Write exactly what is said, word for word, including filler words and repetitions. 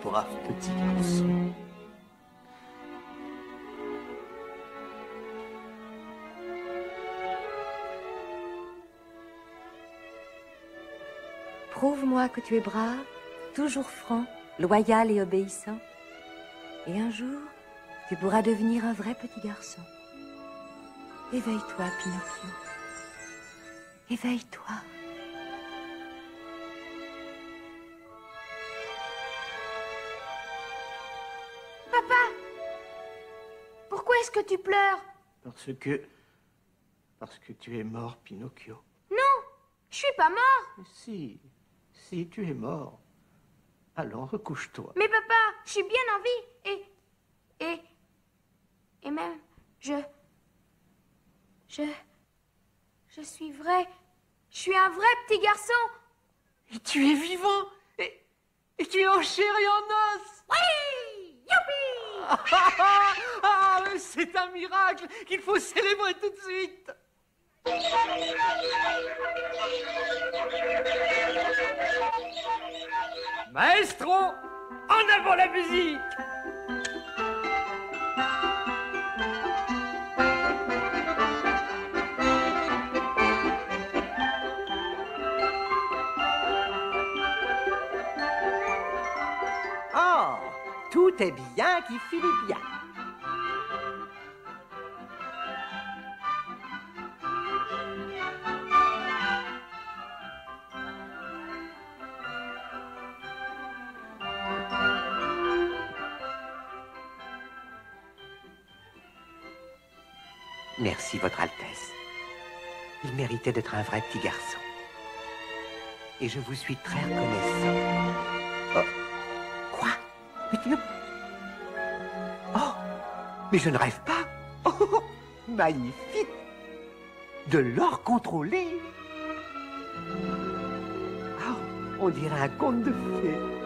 brave petit garçon. Prouve-moi que tu es brave, toujours franc, loyal et obéissant. Et un jour, tu pourras devenir un vrai petit garçon. Éveille-toi, Pinocchio. Éveille-toi. Papa! Pourquoi est-ce que tu pleures? Parce que... Parce que tu es mort, Pinocchio. Non! Je suis pas mort! Mais si, si tu es mort. Allons, recouche-toi. Mais papa, je suis bien en vie. Et... Et... Et même, je... Je... Je suis vrai. Je suis un vrai petit garçon. Et tu es vivant. Et, et tu es en chair et en os. Oui! Youpi! Ah, ah, ah, ah, c'est un miracle qu'il faut célébrer tout de suite. Maestro, en avant la musique. Oh, tout est bien qui finit bien. Merci, Votre Altesse. Il méritait d'être un vrai petit garçon. Et je vous suis très reconnaissant. Oh. Quoi? Mais tu ne... Oh! Mais je ne rêve pas! Oh! Magnifique! De l'or contrôlé! Oh! On dirait un conte de fées.